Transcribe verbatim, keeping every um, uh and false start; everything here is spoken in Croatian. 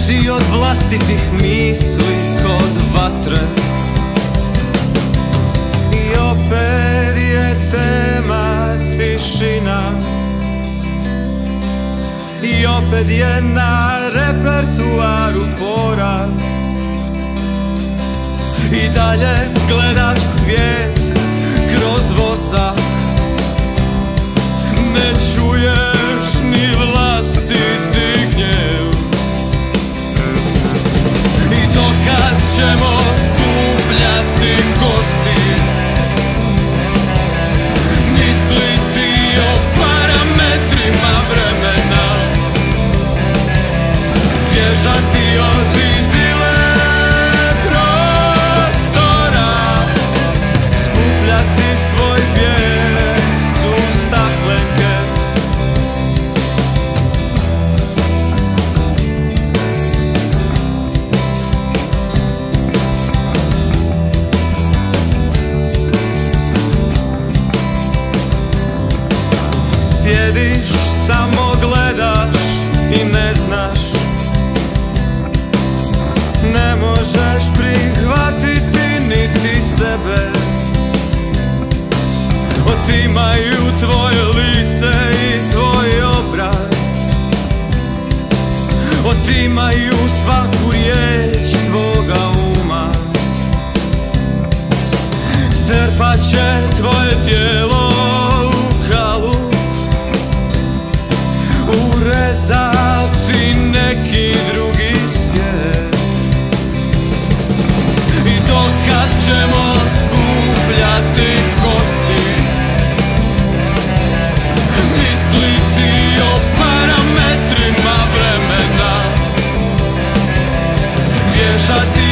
Bježi od vlastitih misli kod vatre. I opet je tema tišina, i opet je na repertuaru poraz. I dalje gledaš svijet kroz vosa, ne čuješ ni vlastiti gnjev. I dokad ćemo skupljati kosti, misliti o parametrima vremena, bježati od idile prostora, skupljati svoj bijes u staklenke. Sjediš, samo gledaš i ne znaš, ne možeš prihvatiti niti sebe. Otimaju tvoje lice i tvoj obraz, otimaju svaku riječ tvoga uma. Strpat će tvoje tijelo u kalu, urezati neki drugi svijet. I dokad ćemo skupljati kosti, misliti o parametrima vremena, bježati